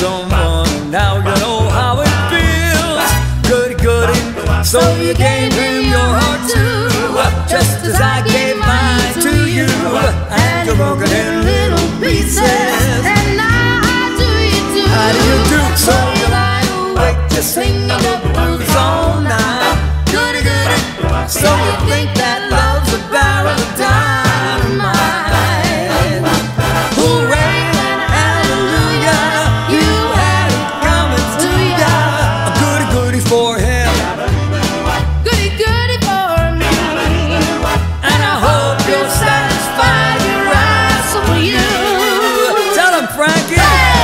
someone, now you know how it feels. Goody, goody, so you gave him your heart too, just as I gave mine to you, and you broke it in little pieces. And now how do you do? How do you do? So you lie awake just singing the blues all night. Goody, goody, so you think that love's a barrel of dynamite. Hooray and hallelujah, you had it coming to ya. A goody, goody for him, Goody, goody for me. and I hope you're satisfied. Your eyes for you. Tell him, Frankie.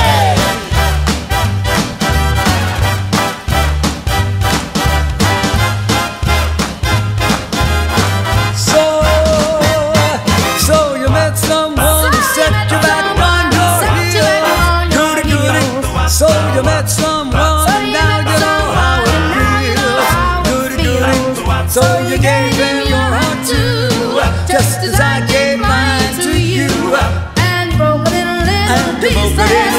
So you met someone who set you back on your heels. Goody, goody. So you met someone and now you know how it feels. Goody, goody. So you gave him your heart too, just as I gave mine to you, And broke it in little and you broke it pieces.